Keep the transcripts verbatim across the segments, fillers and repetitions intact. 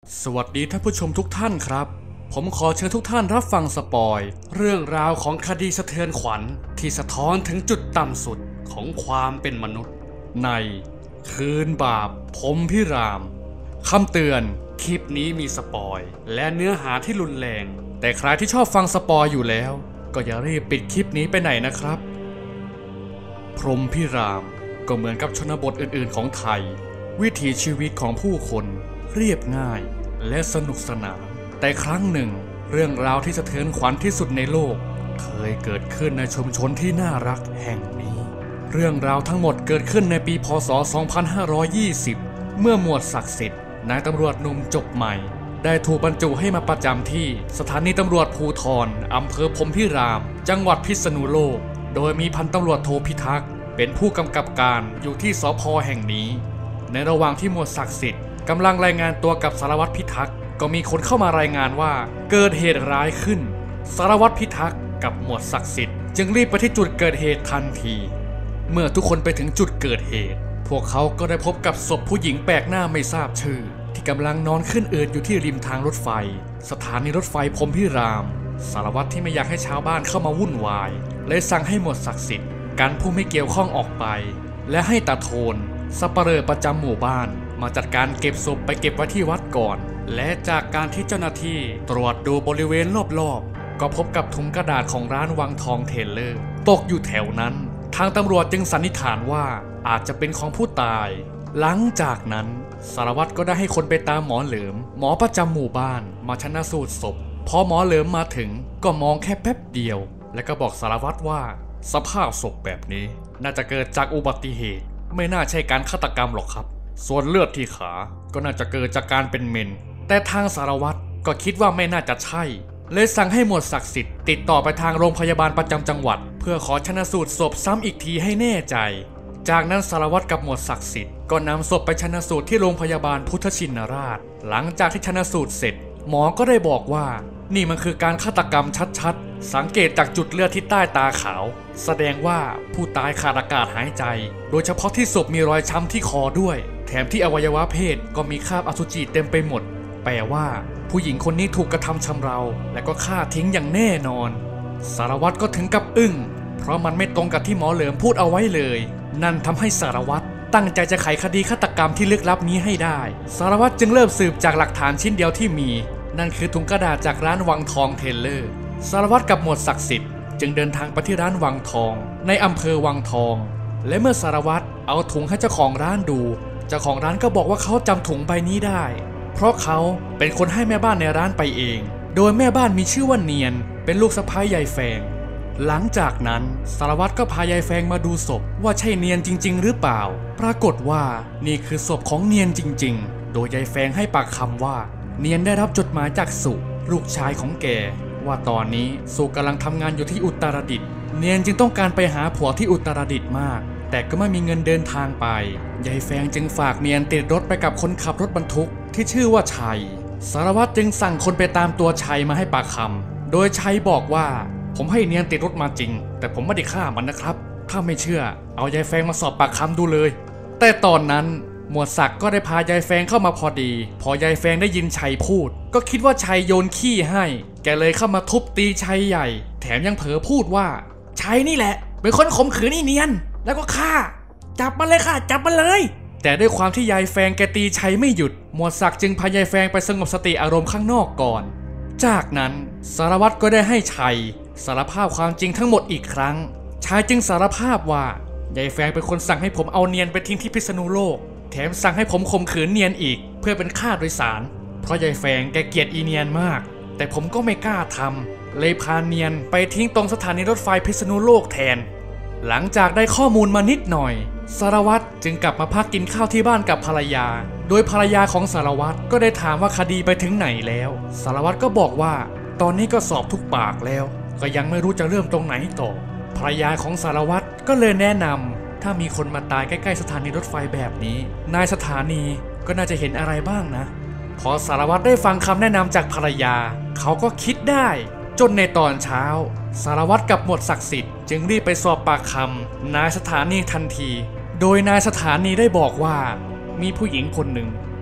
สวัสดีท่านผู้ชมทุกท่านครับผมขอเชิญทุกท่านรับฟังสปอยเรื่องราวของคดีสะเทือนขวัญที่สะท้อนถึงจุดต่ำสุดของความเป็นมนุษย์ในคืนบาปพรหมพิรามคำเตือนคลิปนี้มีสปอยและเนื้อหาที่รุนแรงแต่ใครที่ชอบฟังสปอยอยู่แล้วก็อย่ารีบปิดคลิปนี้ไปไหนนะครับพรหมพิรามก็เหมือนกับชนบทอื่นๆของไทยวิถีชีวิตของผู้คนเรียบง่ายและสนุกสนานแต่ครั้งหนึ่งเรื่องราวที่สะเทือนขวัญที่สุดในโลกเคยเกิดขึ้นในชุมชนที่น่ารักแห่งนี้เรื่องราวทั้งหมดเกิดขึ้นในปีพ.ศ. สองพันห้าร้อยยี่สิบเมื่อหมวดศักดิ์สิทธิ์นายตำรวจหนุ่มจบใหม่ได้ถูกบรรจุให้มาประจำที่สถานีตำรวจภูธรอำเภอพรหมพิรามจังหวัดพิษณุโลกโดยมีพันตำรวจโทพิทักษ์เป็นผู้กำกับการอยู่ที่สภ.แห่งนี้ในระหว่างที่หมวดศักดิ์สิทธิ์กำลังรายงานตัวกับสารวัตรพิทักษ์ก็มีคนเข้ามารายงานว่าเกิดเหตุร้ายขึ้นสารวัตรพิทักษ์กับหมวดศักดิ์สิทธิ์จึงรีบไปที่จุดเกิดเหตุทันทีเมื่อทุกคนไปถึงจุดเกิดเหตุพวกเขาก็ได้พบกับศพผู้หญิงแปลกหน้าไม่ทราบชื่อที่กำลังนอนขึ้นอืดอยู่ที่ริมทางรถไฟสถานีรถไฟพรหมพิรามสารวัตรที่ไม่อยากให้ชาวบ้านเข้ามาวุ่นวายเลยสั่งให้หมวดศักดิ์สิทธิ์กันผู้ไม่เกี่ยวข้องออกไปและให้ตาโทนสัปเหร่อประจำหมู่บ้านมาจัดการเก็บศพไปเก็บไว้ที่วัดก่อนและจากการที่เจ้าหน้าที่ตรวจดูบริเวณรอบๆก็พบกับถุงกระดาษของร้านวังทองเทเลอร์ตกอยู่แถวนั้นทางตำรวจจึงสันนิษฐานว่าอาจจะเป็นของผู้ตายหลังจากนั้นสารวัตรก็ได้ให้คนไปตามหมอเหลิมหมอประจำหมู่บ้านมาชันสูตรศพพอหมอเหลิมมาถึงก็มองแค่แป๊บเดียวและก็บอกสารวัตรว่าสภาพศพแบบนี้น่าจะเกิดจากอุบัติเหตุไม่น่าใช่การฆาตกรรมหรอกครับส่วนเลือดที่ขาก็น่าจะเกิดจากการเป็นเมนแต่ทางสารวัตรก็คิดว่าไม่น่าจะใช่เลยสั่งให้หมวดศักดิ์สิทธิ์ติดต่อไปทางโรงพยาบาลประจำจังหวัดเพื่อขอชันสูตรศพซ้ำอีกทีให้แน่ใจจากนั้นสารวัตรกับหมวดศักดิ์สิทธิ์ก็นำศพไปชันสูตรที่โรงพยาบาลพุทธชินราชหลังจากที่ชันสูตรเสร็จหมอก็ได้บอกว่านี่มันคือการฆาตกรรมชัดๆสังเกตจากจุดเลือดที่ใต้ตาขาวแสดงว่าผู้ตายขาดอากาศหายใจโดยเฉพาะที่ศพมีรอยช้ำที่คอด้วยแถมที่อวัยวะเพศก็มีคราบอสุจิเต็มไปหมดแปลว่าผู้หญิงคนนี้ถูกกระทำชำเราและก็ฆ่าทิ้งอย่างแน่นอนสารวัตรก็ถึงกับอึ้งเพราะมันไม่ตรงกับที่หมอเหลิมพูดเอาไว้เลยนั่นทำให้สารวัตรตั้งใจจะไขคดีฆาตกรรมที่ลึกลับนี้ให้ได้สารวัตรจึงเริ่มสืบจากหลักฐานชิ้นเดียวที่มีนั่นคือถุงกระดาษจากร้านวังทองเทเลอร์สารวัตรกับหมวดศักดิ์สิทธิ์จึงเดินทางไปที่ร้านวังทองในอำเภอวังทองและเมื่อสารวัตรเอาถุงให้เจ้าของร้านดูเจ้าของร้านก็บอกว่าเขาจำถุงใบนี้ได้เพราะเขาเป็นคนให้แม่บ้านในร้านไปเองโดยแม่บ้านมีชื่อว่าเนียนเป็นลูกสะใภ้ยายแฟงหลังจากนั้นสารวัตรก็พายายแฟงมาดูศพว่าใช่เนียนจริงๆหรือเปล่าปรากฏว่านี่คือศพของเนียนจริงๆโดยยายแฟงให้ปากคำว่าเนียนได้รับจดหมายจากสุลูกชายของแกว่าตอนนี้สุกำลังทำงานอยู่ที่อุตรดิตถ์เนียนจึงต้องการไปหาผัวที่อุตรดิตถ์มากแต่ก็ไม่มีเงินเดินทางไปยายแฟงจึงฝากเนียนติดรถไปกับคนขับรถบรรทุกที่ชื่อว่าชัยสารวัตรจึงสั่งคนไปตามตัวชัยมาให้ปากคำโดยชัยบอกว่าผมให้เนียนติดรถมาจริงแต่ผมไม่ได้ฆ่ามันนะครับถ้าไม่เชื่อเอายายแฟงมาสอบปากคำดูเลยแต่ตอนนั้นหมวดศักดิ์ก็ได้พายายแฟงเข้ามาพอดีพอยายแฟงได้ยินชัยพูดก็คิดว่าชัยโยนขี้ให้แกเลยเข้ามาทุบตีชัยใหญ่แถมยังเผลอพูดว่าชัยนี่แหละเป็นคนข่มขืนนี่เนียนแล้วก็ฆ่าจับมันเลยค่ะจับมันเลยแต่ด้วยความที่ยายแฟงแกตีชัยไม่หยุดหมวดศักดิ์จึงพายายแฟงไปสงบสติอารมณ์ข้างนอกก่อนจากนั้นสารวัตรก็ได้ให้ชัยสารภาพความจริงทั้งหมดอีกครั้งชัยจึงสารภาพว่ายายแฟงเป็นคนสั่งให้ผมเอาเนียนไปทิ้งที่พิษณุโลกแถมสั่งให้ผมข่มขืนเนียนอีกเพื่อเป็นค่าโดยสารเพราะยายแฟงแกเกลียดอีเนียนมากแต่ผมก็ไม่กล้าทำเลยพาเนียนไปทิ้งตรงสถานีรถไฟพิษณุโลกแทนหลังจากได้ข้อมูลมานิดหน่อยสารวัตรจึงกลับมาพักกินข้าวที่บ้านกับภรรยาโดยภรรยาของสารวัตรก็ได้ถามว่าคดีไปถึงไหนแล้วสารวัตรก็บอกว่าตอนนี้ก็สอบทุกปากแล้วก็ยังไม่รู้จะเริ่มตรงไหนต่อภรรยาของสารวัตรก็เลยแนะนำถ้ามีคนมาตายใกล้ๆสถานีรถไฟแบบนี้นายสถานีก็น่าจะเห็นอะไรบ้างนะพอสารวัตรได้ฟังคำแนะนำจากภรรยาเขาก็คิดได้จนในตอนเช้าสารวัตรกับหมวดศักดิ์สิทธิ์จึงรีบไปสอบปากคำนายสถานีทันทีโดยนายสถานีได้บอกว่ามีผู้หญิงคนหนึ่ง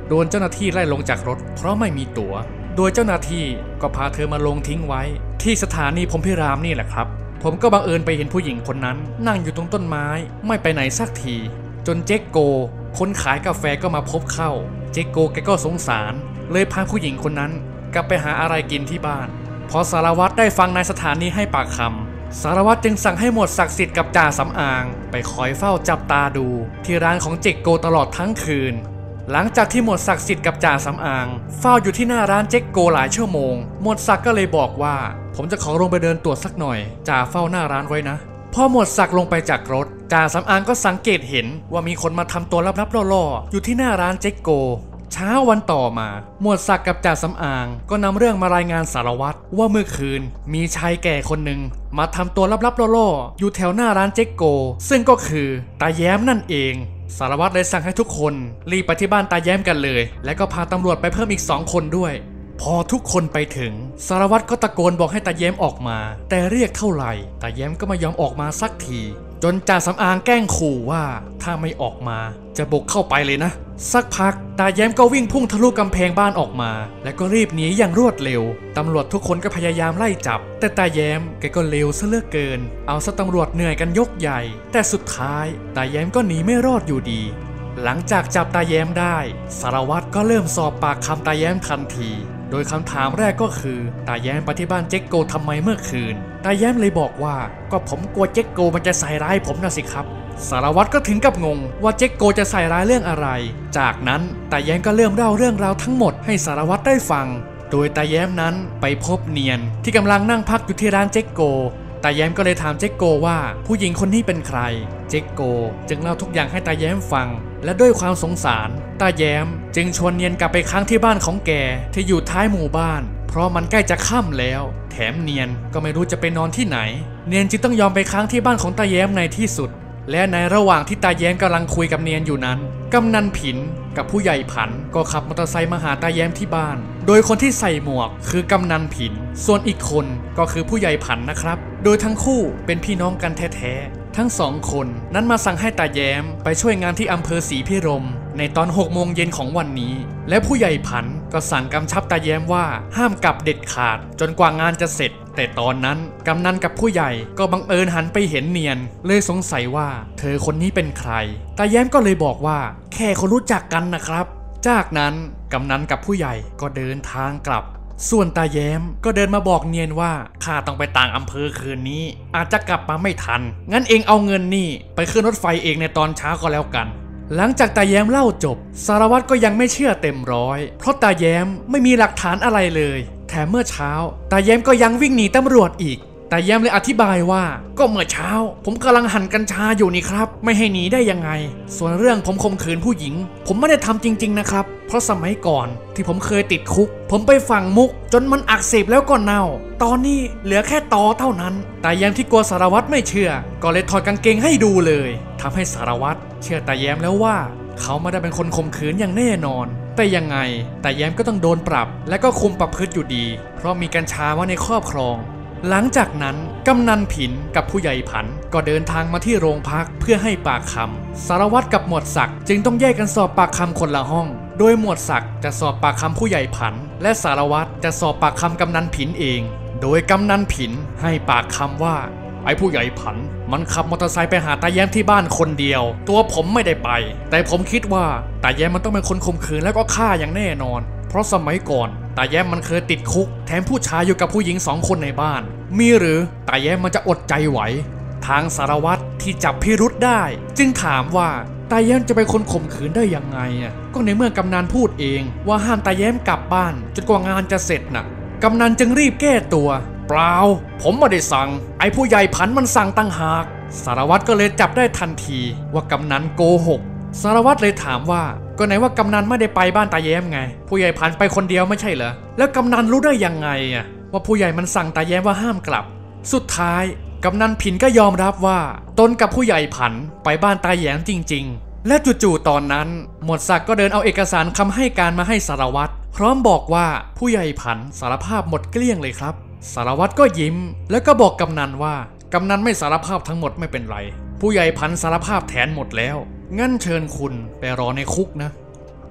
โดนเจ้าหน้าที่ไล่ลงจากรถเพราะไม่มีตั๋วโดยเจ้าหน้าที่ก็พาเธอมาลงทิ้งไว้ที่สถานีพรหมพิรามนี่แหละครับผมก็บังเอิญไปเห็นผู้หญิงคนนั้นนั่งอยู่ตรงต้นไม้ไม่ไปไหนสักทีจนเจ๊กโกคนขายกาแฟก็มาพบเข้าเจ๊กโกแกก็สงสารเลยพาผู้หญิงคนนั้นกลับไปหาอะไรกินที่บ้านพอสารวัตรได้ฟังนายสถานีให้ปากคำสารวัตรจึงสั่งให้หมวดศักดิ์สิทธิ์กับจ่าสำอางไปคอยเฝ้าจับตาดูที่ร้านของเจ๊กโกตลอดทั้งคืนหลังจากที่หมวดศักดิ์สิทธิ์กับจ่าสำอางเฝ้าอยู่ที่หน้าร้านเจ๊กโกหลายชั่วโมงหมวดศักดิ์ก็เลยบอกว่าผมจะขอลงไปเดินตรวจสักหน่อยจ่าเฝ้าหน้าร้านไว้นะพอหมวดศักดิ์ลงไปจากรถจ่าสำอางก็สังเกตเห็นว่ามีคนมาทำตัวลับๆล่อๆอยู่ที่หน้าร้านเจ๊กโกเช้าวันต่อมาหมวดศักดิ์กับจ่าสำอางก็นำเรื่องมารายงานสารวัตรว่าเมื่อคืนมีชายแก่คนหนึ่งมาทำตัวลับๆล่อๆอยู่แถวหน้าร้านเจ๊กโกซึ่งก็คือตาแย้มนั่นเองสารวัตรเลยสั่งให้ทุกคนรีบไปที่บ้านตาแย้มกันเลยและก็พาตำรวจไปเพิ่มอีกสองคนด้วยพอทุกคนไปถึงสารวัตรก็ตะโกนบอกให้ตาแย้มออกมาแต่เรียกเท่าไหร่ตาแย้มก็ไม่ยอมออกมาสักทีจนจ่าสำอางแกล้งขู่ว่าถ้าไม่ออกมาจะบุกเข้าไปเลยนะสักพักตาแย้มก็วิ่งพุ่งทะลุกำแพงบ้านออกมาแล้วก็รีบหนีอย่างรวดเร็วตำรวจทุกคนก็พยายามไล่จับแต่ตาแย้มแกก็เร็วซะเหลือเกินเอาซะตำรวจเหนื่อยกันยกใหญ่แต่สุดท้ายตาแย้มก็หนีไม่รอดอยู่ดีหลังจากจับตาแย้มได้สารวัตรก็เริ่มสอบปากคำตาแย้มทันทีโดยคำถามแรกก็คือตาแย้มไปที่บ้านเจ๊กโกทำไมเมื่อคืนตาแย้มเลยบอกว่าก็ผมกลัวเจ๊กโกมันจะใส่ร้ายผมนะสิครับสารวัตรก็ถึงกับงงว่าเจ๊กโกจะใส่ร้ายเรื่องอะไรจากนั้นตาแย้มก็เริ่มเล่าเรื่องราวทั้งหมดให้สารวัตรได้ฟังโดยตาแย้มนั้นไปพบเนียนที่กำลังนั่งพักอยู่ที่ร้านเจ๊กโกตาแย้มก็เลยถามเจ๊กโกว่าผู้หญิงคนนี้เป็นใครเจ๊กโกจึงเล่าทุกอย่างให้ตาแย้มฟังและด้วยความสงสารตาแย้มจึงชวนเนียนกลับไปค้างที่บ้านของแกที่อยู่ท้ายหมู่บ้านเพราะมันใกล้จะค่ำแล้วแถมเนียนก็ไม่รู้จะไปนอนที่ไหนเนียนจึงต้องยอมไปค้างที่บ้านของตาแย้มในที่สุดและในระหว่างที่ตาแย้มกำลังคุยกับเนียนอยู่นั้นกำนันผินกับผู้ใหญ่ผันก็ขับมอเตอร์ไซค์มาหาตาแย้มที่บ้านโดยคนที่ใส่หมวกคือกำนันผินส่วนอีกคนก็คือผู้ใหญ่ผันนะครับโดยทั้งคู่เป็นพี่น้องกันแท้ๆทั้งสองคนนั้นมาสั่งให้ตาแย้มไปช่วยงานที่อำเภอศรีพิรมในตอนหกโมงเย็นของวันนี้และผู้ใหญ่ผันก็สั่งกำชับตาแย้มว่าห้ามกลับเด็ดขาดจนกว่างานจะเสร็จแต่ตอนนั้นกำนันกับผู้ใหญ่ก็บังเอิญหันไปเห็นเนียนเลยสงสัยว่าเธอคนนี้เป็นใครตาแย้มก็เลยบอกว่าแค่คนรู้จักกันนะครับจากนั้นกำนันกับผู้ใหญ่ก็เดินทางกลับส่วนตาแย้มก็เดินมาบอกเนียนว่าข้าต้องไปต่างอำเภอคืนนี้อาจจะกลับมาไม่ทันงั้นเองเอาเงินนี่ไปขึ้นรถไฟเองในตอนเช้าก็แล้วกันหลังจากตาแย้มเล่าจบสารวัตรก็ยังไม่เชื่อเต็มร้อยเพราะตาแย้มไม่มีหลักฐานอะไรเลยแถมเมื่อเช้าตาแย้มก็ยังวิ่งหนีตำรวจอีกตาแย้มเลยอธิบายว่าก็เมื่อเช้าผมกำลังหั่นกัญชาอยู่นี่ครับไม่ให้หนีได้ยังไงส่วนเรื่องผมข่มขืนผู้หญิงผมไม่ได้ทำจริงๆนะครับเพราะสมัยก่อนที่ผมเคยติดคุกผมไปฝังมุกจนมันอักเสบแล้วก็เน่าตอนนี้เหลือแค่ตอเท่านั้นตาแย้มที่กลัวสารวัตรไม่เชื่อก็เลยถอดกางเกงให้ดูเลยทำให้สารวัตรเชื่อตาแย้มแล้วว่าเขาไม่ได้เป็นคนข่มขืนอย่างแน่นอนแต่ยังไงตาแย้มก็ต้องโดนปรับและก็คุมประพฤติอยู่ดีเพราะมีกัญชาไว้ในครอบครองหลังจากนั้นกำนันผินกับผู้ใหญ่ผันก็เดินทางมาที่โรงพักเพื่อให้ปากคำสารวัตรกับหมวดศักดิ์จึงต้องแยกกันสอบปากคำคนละห้องโดยหมวดศักดิ์จะสอบปากคำผู้ใหญ่ผันและสารวัตรจะสอบปากคำกำนันผินเองโดยกำนันผินให้ปากคำว่าไอ้ผู้ใหญ่ผันมันขับมอเตอร์ไซค์ไปหาตาแย้มที่บ้านคนเดียวตัวผมไม่ได้ไปแต่ผมคิดว่าตาแย้มมันต้องเป็นคนข่มขืนแล้วก็ฆ่าอย่างแน่นอนเพราะสมัยก่อนตาแย้มมันเคยติดคุกแถมผู้ชายอยู่กับผู้หญิงสองคนในบ้านมีหรือตาแย้มมันจะอดใจไหวทางสารวัตรที่จับพิรุธได้จึงถามว่าตาแย้มจะเป็นคนข่มขืนได้ยังไงอ่ะก็ในเมื่อกำนันพูดเองว่าห้ามตาแย้มกลับบ้านจนกว่างานจะเสร็จน่ะกำนันจึงรีบแก้ตัวเปล่าผมไม่ได้สั่งไอ้ผู้ใหญ่ผันมันสั่งตั้งหากสารวัตรก็เลยจับได้ทันทีว่ากำนันโกหกสารวัตรเลยถามว่าก็ไหนว่ากำนันไม่ได้ไปบ้านตาแย้มไงผู้ใหญ่ผันไปคนเดียวไม่ใช่เหรอแล้วกำนันรู้ได้ยังไงอ่ะว่าผู้ใหญ่มันสั่งตาแย้มว่าห้ามกลับสุดท้ายกำนันผินก็ยอมรับว่าตนกับผู้ใหญ่ผันไปบ้านตาแย้มจริงๆและจู่ๆตอนนั้นหมวดศักดิ์ก็เดินเอาเอกสารคำให้การมาให้สารวัตรพร้อมบอกว่าผู้ใหญ่ผันสารภาพหมดเกลี้ยงเลยครับสารวัตรก็ยิ้มแล้วก็บอกกำนันว่ากำนันไม่สารภาพทั้งหมดไม่เป็นไรผู้ใหญ่ผันสารภาพแทนหมดแล้วงั้นเชิญคุณไปรอในคุกนะพ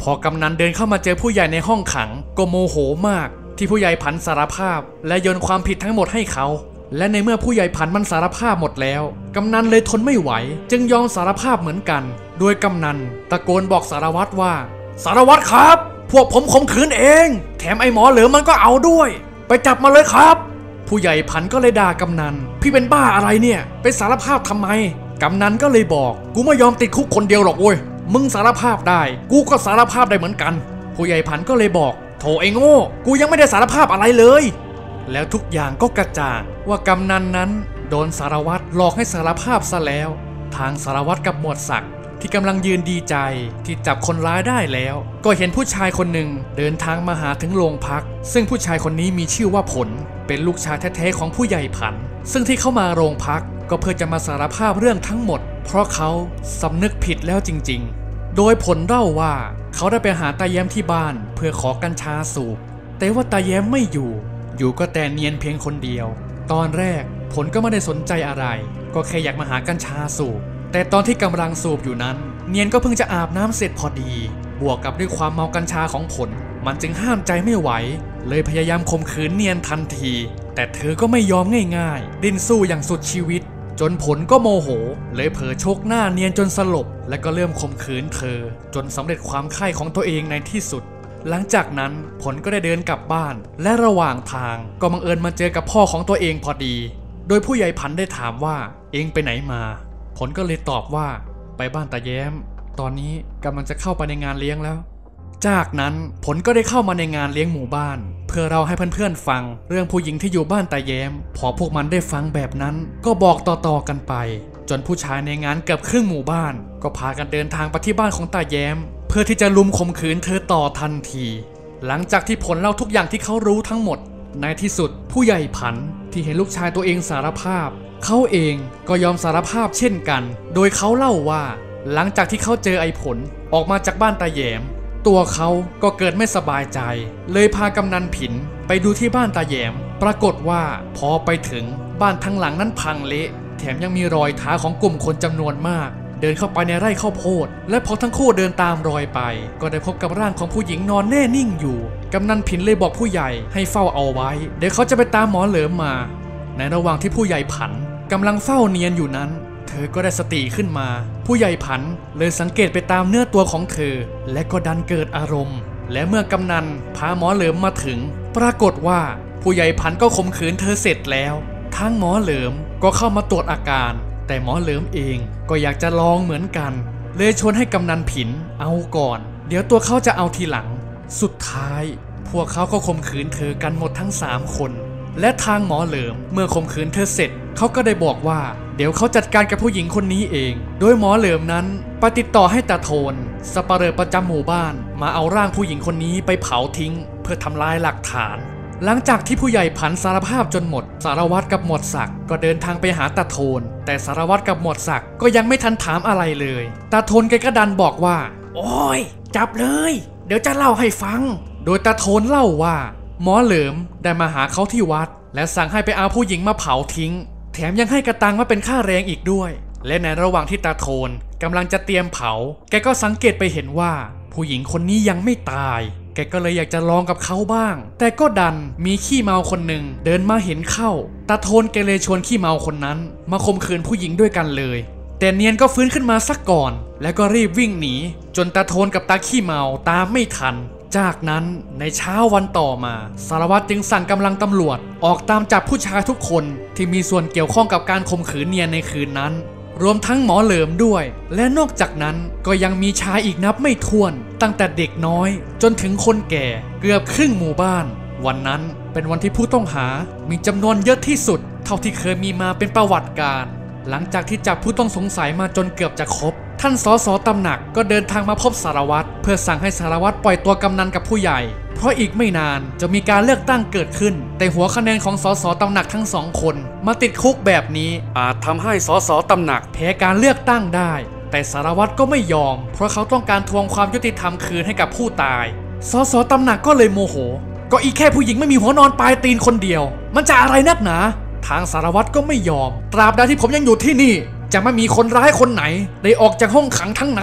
พอกำนันเดินเข้ามาเจอผู้ใหญ่ในห้องขังก็โมโหมากที่ผู้ใหญ่ผันสารภาพและโยนความผิดทั้งหมดให้เขาและในเมื่อผู้ใหญ่ผันมันสารภาพหมดแล้วกำนันเลยทนไม่ไหวจึงยอมสารภาพเหมือนกันโดยกำนันตะโกนบอกสารวัตรว่าสารวัตรครับพวกผมข่มขืนเองแถมไอ้หมอเหลือมันก็เอาด้วยไปจับมาเลยครับผู้ใหญ่ผันก็เลยด่ากำนันพี่เป็นบ้าอะไรเนี่ยไปสารภาพทำไมกำนันก็เลยบอกกูไม่ยอมติดคุกคนเดียวหรอกเว้ยมึงสารภาพได้กูก็สารภาพได้เหมือนกันผู้ใหญ่ผันก็เลยบอกโถไอ้โง่กูยังไม่ได้สารภาพอะไรเลยแล้วทุกอย่างก็กระจ่างว่ากำนันนั้นโดนสารวัตรหลอกให้สารภาพซะแล้วทางสารวัตรกับหมวดศักดิ์ที่กำลังยืนดีใจที่จับคนร้ายได้แล้วก็เห็นผู้ชายคนหนึ่งเดินทางมาหาถึงโรงพักซึ่งผู้ชายคนนี้มีชื่อว่าผลเป็นลูกชายแท้ๆของผู้ใหญ่ผันซึ่งที่เข้ามาโรงพักก็เพื่อจะมาสารภาพเรื่องทั้งหมดเพราะเขาสำนึกผิดแล้วจริงๆโดยผลเล่าว่าเขาได้ไปหาตาแย้มที่บ้านเพื่อขอกัญชาสูบแต่ว่าตาแย้มไม่อยู่อยู่ก็แต่เนียนเพียงคนเดียวตอนแรกผลก็ไม่ได้สนใจอะไรก็แค่อยากมาหากัญชาสูบแต่ตอนที่กำลังสูบอยู่นั้นเนียนก็เพิ่งจะอาบน้ำเสร็จพอดีบวกกับด้วยความเมากัญชาของผลมันจึงห้ามใจไม่ไหวเลยพยายามข่มขืนเนียนทันทีแต่เธอก็ไม่ยอมง่ายๆดิ้นสู้อย่างสุดชีวิตจนผลก็โมโหเลยเผลอชกหน้าเนียนจนสลบและก็เริ่มข่มขืนเธอจนสำเร็จความใคร่ของตัวเองในที่สุดหลังจากนั้นผลก็ได้เดินกลับบ้านและระหว่างทางก็บังเอิญมาเจอกับพ่อของตัวเองพอดีโดยผู้ใหญ่ผันได้ถามว่าเองไปไหนมาผลก็เลยตอบว่าไปบ้านตาแย้มตอนนี้กำลังจะเข้าไปในงานเลี้ยงแล้วจากนั้นผลก็ได้เข้ามาในงานเลี้ยงหมู่บ้านเพื่อเราให้เพื่อนๆฟังเรื่องผู้หญิงที่อยู่บ้านตาแย้มพอพวกมันได้ฟังแบบนั้นก็บอกต่อๆกันไปจนผู้ชายในงานเกือบครึ่งหมู่บ้านก็พากันเดินทางไปที่บ้านของตาแย้มเพื่อที่จะลุมข่มขืนเธอต่อทันทีหลังจากที่ผลเล่าทุกอย่างที่เขารู้ทั้งหมดในที่สุดผู้ใหญ่ผันที่เห็นลูกชายตัวเองสารภาพเขาเองก็ยอมสารภาพเช่นกันโดยเขาเล่าว่าหลังจากที่เขาเจอไอ้ผลออกมาจากบ้านตาแย้มตัวเขาก็เกิดไม่สบายใจเลยพากำนันผินไปดูที่บ้านตาแย้มปรากฏว่าพอไปถึงบ้านทั้งหลังนั้นพังเละแถมยังมีรอยเท้าของกลุ่มคนจำนวนมากเดินเข้าไปในไร่ข้าวโพดและพอทั้งคู่เดินตามรอยไปก็ได้พบกับร่างของผู้หญิงนอนแน่นิ่งอยู่กำนันผินเลยบอกผู้ใหญ่ให้เฝ้าเอาไว้เดี๋ยวเขาจะไปตามหมอเหลิมมาในระหว่างที่ผู้ใหญ่ผันกำลังเฝ้าเนียนอยู่นั้นเธอก็ได้สติขึ้นมาผู้ใหญ่ผันเลยสังเกตไปตามเนื้อตัวของเธอและก็ดันเกิดอารมณ์และเมื่อกำนันพาหมอเหลิมมาถึงปรากฏว่าผู้ใหญ่ผันก็ข่มขืนเธอเสร็จแล้วทั้งหมอเหลิมก็เข้ามาตรวจอาการแต่หมอเหลิมเองก็อยากจะลองเหมือนกันเลยชวนให้กำนันผินเอาก่อนเดี๋ยวตัวเขาจะเอาทีหลังสุดท้ายพวกเขาก็ข่มขืนเธอกันหมดทั้งสามคนและทางหมอเหลิมเมื่อข่มขืนเธอเสร็จเขาก็ได้บอกว่าเดี๋ยวเขาจัดการกับผู้หญิงคนนี้เองโดยหมอเหลิมนั้นไปติดต่อให้ตาโทนสัปเหร่อประจำหมู่บ้านมาเอาร่างผู้หญิงคนนี้ไปเผาทิ้งเพื่อทำลายหลักฐานหลังจากที่ผู้ใหญ่ผันสารภาพจนหมดสารวัตรกับหมวดศักดิ์ก็เดินทางไปหาตาโทนแต่สารวัตรกับหมวดศักดิ์ก็ยังไม่ทันถามอะไรเลยตาโทนแกก็ดันบอกว่าโอ้ยจับเลยเดี๋ยวจะเล่าให้ฟังโดยตาโทนเล่าว่าหมอเหลิมได้มาหาเขาที่วัดและสั่งให้ไปเอาผู้หญิงมาเผาทิ้งแถมยังให้กระตังมาเป็นค่าแรงอีกด้วยและในระหว่างที่ตาโทนกำลังจะเตรียมเผาแกก็สังเกตไปเห็นว่าผู้หญิงคนนี้ยังไม่ตายแกก็เลยอยากจะลองกับเขาบ้างแต่ก็ดันมีขี้เมาคนหนึ่งเดินมาเห็นเข้าตาโทนแกเลยชวนขี้เมาคนนั้นมาข่มขืนผู้หญิงด้วยกันเลยแต่เนียนก็ฟื้นขึ้นมาสักก่อนแล้วก็รีบวิ่งหนีจนตาโทนกับตาขี้เมาตามไม่ทันจากนั้นในเช้าวันต่อมาสารวัตรจึงสั่งกำลังตำรวจออกตามจับผู้ชายทุกคนที่มีส่วนเกี่ยวข้องกับการข่มขืนเนียนในคืนนั้นรวมทั้งหมอเหลิมด้วยและนอกจากนั้นก็ยังมีชายอีกนับไม่ถ้วนตั้งแต่เด็กน้อยจนถึงคนแก่เกือบครึ่งหมู่บ้านวันนั้นเป็นวันที่ผู้ต้องหามีจำนวนเยอะที่สุดเท่าที่เคยมีมาเป็นประวัติการหลังจากที่จับผู้ต้องสงสัยมาจนเกือบจะครบท่านสสตำหนักก็เดินทางมาพบสารวัตรเพื่อสั่งให้สารวัตรปล่อยตัวกำนันกับผู้ใหญ่เพราะอีกไม่นานจะมีการเลือกตั้งเกิดขึ้นแต่หัวคะแนนของสสตำหนักทั้งสองคนมาติดคุกแบบนี้อาจทำให้สสตำหนักแพ้การเลือกตั้งได้แต่สารวัตรก็ไม่ยอมเพราะเขาต้องการทวงความยุติธรรมคืนให้กับผู้ตายสสตำหนักก็เลยโมโหก็อีแค่ผู้หญิงไม่มีหัวนอนปลายตีนคนเดียวมันจะอะไรนักหนาทางสารวัตรก็ไม่ยอมตราบใดที่ผมยังอยู่ที่นี่จะไม่มีคนร้ายคนไหนได้ออกจากห้องขังทั้งนั้น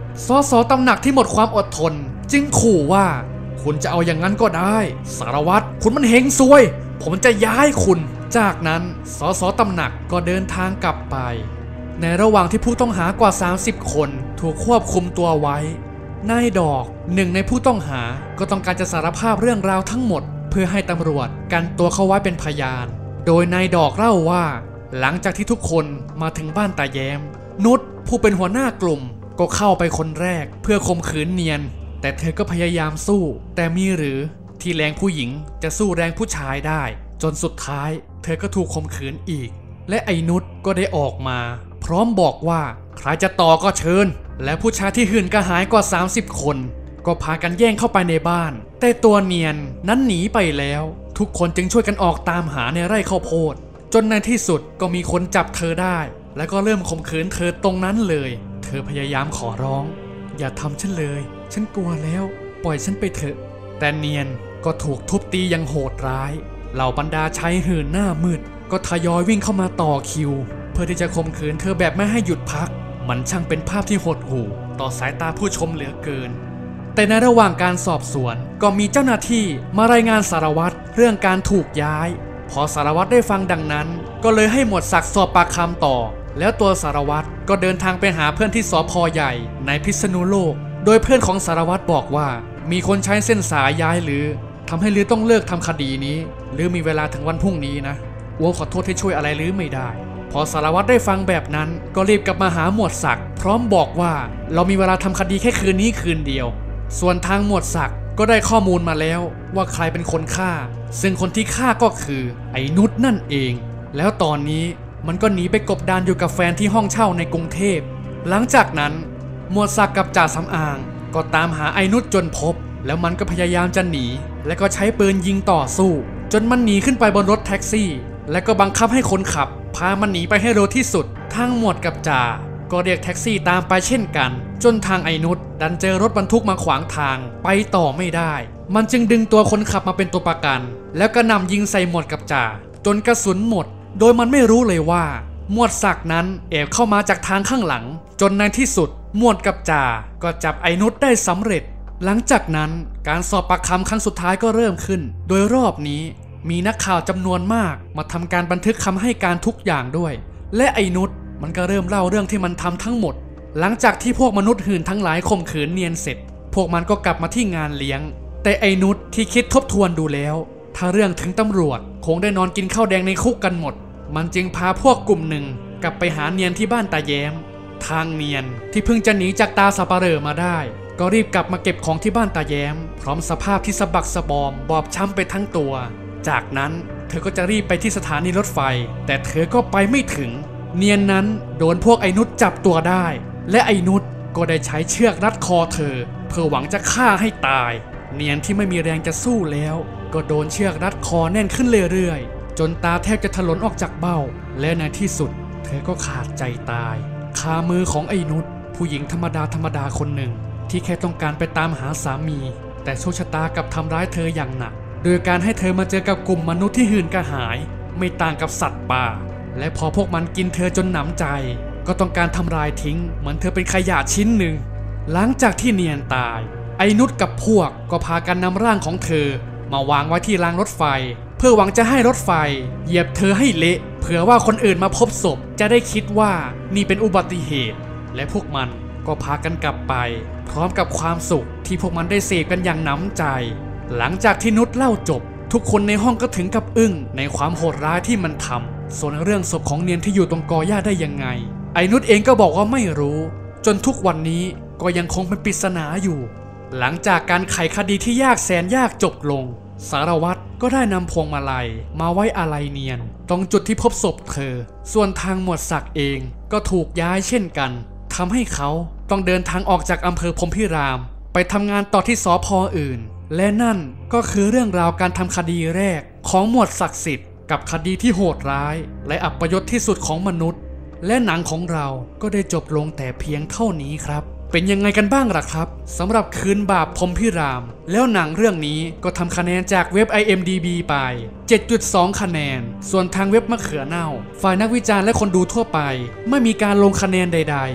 สสตำหนักที่หมดความอดทนจึงขู่ว่าคุณจะเอาอย่างนั้นก็ได้สารวัตรคุณมันเฮงซวยผมจะย้ายคุณจากนั้นสสตำหนักก็เดินทางกลับไปในระหว่างที่ผู้ต้องหากว่าสามสิบคนถูกควบคุมตัวไว้นายดอกหนึ่งในผู้ต้องหาก็ต้องการจะสารภาพเรื่องราวทั้งหมดเพื่อให้ตำรวจกันตัวเขาไว้เป็นพยานโดยนายดอกเล่าว่าหลังจากที่ทุกคนมาถึงบ้านตาแย้มนุชผู้เป็นหัวหน้ากลุ่มก็เข้าไปคนแรกเพื่อข่มขืนเนียนแต่เธอก็พยายามสู้แต่มีหรือที่แรงผู้หญิงจะสู้แรงผู้ชายได้จนสุดท้ายเธอก็ถูกข่มขืนอีกและไอ้นุชก็ได้ออกมาพร้อมบอกว่าใครจะต่อก็เชิญและผู้ชายที่หื่นกระหายกว่าสามสิบคนก็พากันแย่งเข้าไปในบ้านแต่ตัวเนียนนั้นหนีไปแล้วทุกคนจึงช่วยกันออกตามหาในไร่ข้าวโพดจนในที่สุดก็มีคนจับเธอได้แล้วก็เริ่มข่มขืนเธอตรงนั้นเลยเธอพยายามขอร้องอย่าทำฉันเลยฉันกลัวแล้วปล่อยฉันไปเถอะแต่เนียนก็ถูกทุบตีอย่างโหดร้ายเหล่าบรรดาชายหื่นหน้ามืดก็ทยอยวิ่งเข้ามาต่อคิวเพื่อที่จะข่มขืนเธอแบบไม่ให้หยุดพักมันช่างเป็นภาพที่หดหู่ต่อสายตาผู้ชมเหลือเกินแต่ในระหว่างการสอบสวนก็มีเจ้าหน้าที่มารายงานสารวัตรเรื่องการถูกย้ายพอสารวัตรได้ฟังดังนั้นก็เลยให้หมวดศักดิ์สอบปากคำต่อแล้วตัวสารวัตรก็เดินทางไปหาเพื่อนที่สภ.ใหญ่ในพิษณุโลกโดยเพื่อนของสารวัตรบอกว่ามีคนใช้เส้นสายย้ายหรือทำให้ลือต้องเลิกทำคดีนี้หรือมีเวลาถึงวันพรุ่งนี้นะอัวขอโทษที่ช่วยอะไรลือไม่ได้พอสารวัตรได้ฟังแบบนั้นก็รีบกลับมาหาหมวดศักดิ์พร้อมบอกว่าเรามีเวลาทำคดีแค่คืนนี้คืนเดียวส่วนทางหมวดศักดิ์ก็ได้ข้อมูลมาแล้วว่าใครเป็นคนฆ่าซึ่งคนที่ฆ่าก็คือไอ้นุชนั่นเองแล้วตอนนี้มันก็หนีไปกบดานอยู่กับแฟนที่ห้องเช่าในกรุงเทพหลังจากนั้นหมวดศักดิ์กับจ่าสำอางก็ตามหาไอ้นุชจนพบแล้วมันก็พยายามจะหนีและก็ใช้ปืนยิงต่อสู้จนมันหนีขึ้นไปบนรถแท็กซี่และก็บังคับให้คนขับพามันหนีไปให้เร็วที่สุดทางหมวดกับจ่าก็เรียกแท็กซี่ตามไปเช่นกันจนทางไอ้นุชดันเจอรถบรรทุกมาขวางทางไปต่อไม่ได้มันจึงดึงตัวคนขับมาเป็นตัวประกันแล้วก็นำยิงใส่หมวดกับจ่าจนกระสุนหมดโดยมันไม่รู้เลยว่าหมวดศักดิ์นั้นแอบเข้ามาจากทางข้างหลังจนในที่สุดหมวดกับจ่าก็จับไอ้นุชได้สำเร็จหลังจากนั้นการสอบปากคำครั้งสุดท้ายก็เริ่มขึ้นโดยรอบนี้มีนักข่าวจำนวนมากมาทำการบันทึกคำให้การทุกอย่างด้วยและไอ้นุชมันก็เริ่มเล่าเรื่องที่มันทำทั้งหมดหลังจากที่พวกมนุษย์หื่นทั้งหลายข่มขืนเนียนเสร็จพวกมันก็กลับมาที่งานเลี้ยงแต่ไอ้นุชที่คิดทบทวนดูแล้วถ้าเรื่องถึงตำรวจคงได้นอนกินข้าวแดงในคุกกันหมดมันจึงพาพวกกลุ่มหนึ่งกลับไปหาเนียนที่บ้านตาแย้มทางเนียนที่เพิ่งจะหนีจากตาสับปะเหร่อมาได้ก็รีบกลับมาเก็บของที่บ้านตาแย้มพร้อมสภาพที่สะบักสะบอมบอบช้ำไปทั้งตัวจากนั้นเธอก็จะรีบไปที่สถานีรถไฟแต่เธอก็ไปไม่ถึงเนียนนั้นโดนพวกไอ้นุชจับตัวได้และไอ้นุชก็ได้ใช้เชือกรัดคอเธอเพื่อหวังจะฆ่าให้ตายเนียนที่ไม่มีแรงจะสู้แล้วก็โดนเชือกรัดคอแน่นขึ้นเรื่อยๆจนตาแทบจะถลนออกจากเบ้าและในที่สุดเธอก็ขาดใจตายคามือของไอ้นุชผู้หญิงธรรมดาธรรมดาคนหนึ่งที่แค่ต้องการไปตามหาสามีแต่โชคชะตากลับทำร้ายเธออย่างหนักโดยการให้เธอมาเจอกับกลุ่มมนุษย์ที่หื่นกระหายไม่ต่างกับสัตว์ป่าและพอพวกมันกินเธอจนหนำใจก็ต้องการทำลายทิ้งเหมือนเธอเป็นขยะชิ้นหนึ่งหลังจากที่เนียนตายไอ้นุชกับพวกก็พากันนำร่างของเธอมาวางไว้ที่รางรถไฟเพื่อหวังจะให้รถไฟเหยียบเธอให้เละเผื่อว่าคนอื่นมาพบศพจะได้คิดว่านี่เป็นอุบัติเหตุและพวกมันก็พากันกลับไปพร้อมกับความสุขที่พวกมันได้เสพกันอย่างหนำใจหลังจากที่นุชเล่าจบทุกคนในห้องก็ถึงกับอึ้งในความโหดร้ายที่มันทำส่วนเรื่องศพของเนียนที่อยู่ตรงกอหญ้าได้ยังไงไอ้นุชเองก็บอกว่าไม่รู้จนทุกวันนี้ก็ยังคงเป็นปริศนาอยู่หลังจากการไขคดีที่ยากแสนยากจบลงสารวัตรก็ได้นำพวงมาลัยมาไว้อาลัยเนียนตรงจุดที่พบศพเธอส่วนทางหมวดศักดิ์เองก็ถูกย้ายเช่นกันทำให้เขาต้องเดินทางออกจากอำเภอพรหมพิรามไปทำงานต่อที่สภ.อื่นและนั่นก็คือเรื่องราวการทำคดีแรกของหมวดศักดิ์สิทธิ์กับคดีที่โหดร้ายและอัปยศที่สุดของมนุษย์และหนังของเราก็ได้จบลงแต่เพียงเท่านี้ครับเป็นยังไงกันบ้างล่ะครับสำหรับคืนบาปพรหมพิรามแล้วหนังเรื่องนี้ก็ทำคะแนนจากเว็บ ไอ เอ็ม ดี บี ไป เจ็ดจุดสอง คะแนนส่วนทางเว็บมะเขือเน่าฝ่ายนักวิจารณ์และคนดูทั่วไปไม่มีการลงคะแนนใดๆ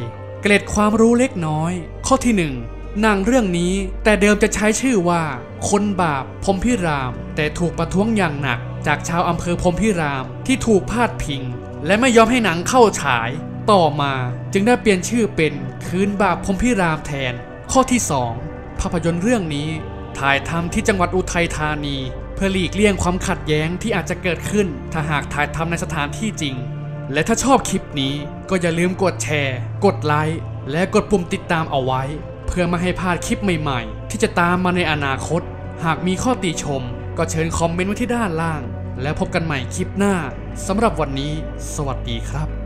เกร็ดความรู้เล็กน้อยข้อที่หนึ่งหนังเรื่องนี้แต่เดิมจะใช้ชื่อว่าคนบาปพรหมพิรามแต่ถูกประท้วงอย่างหนักจากชาวอำเภอพรหมพิรามที่ถูกพาดพิงและไม่ยอมให้หนังเข้าฉายต่อมาจึงได้เปลี่ยนชื่อเป็นคืนบาปพรหมพิรามแทนข้อที่สองภาพยนตร์เรื่องนี้ถ่ายทำที่จังหวัดอุทัยธานีเพื่อหลีกเลี่ยงความขัดแย้งที่อาจจะเกิดขึ้นถ้าหากถ่ายทำในสถานที่จริงและถ้าชอบคลิปนี้ก็อย่าลืมกดแชร์กดไลค์และกดปุ่มติดตามเอาไว้เพื่อไม่ให้พลาดคลิปใหม่ๆที่จะตามมาในอนาคตหากมีข้อติชมก็เชิญคอมเมนต์ไว้ที่ด้านล่างแล้วพบกันใหม่คลิปหน้าสำหรับวันนี้สวัสดีครับ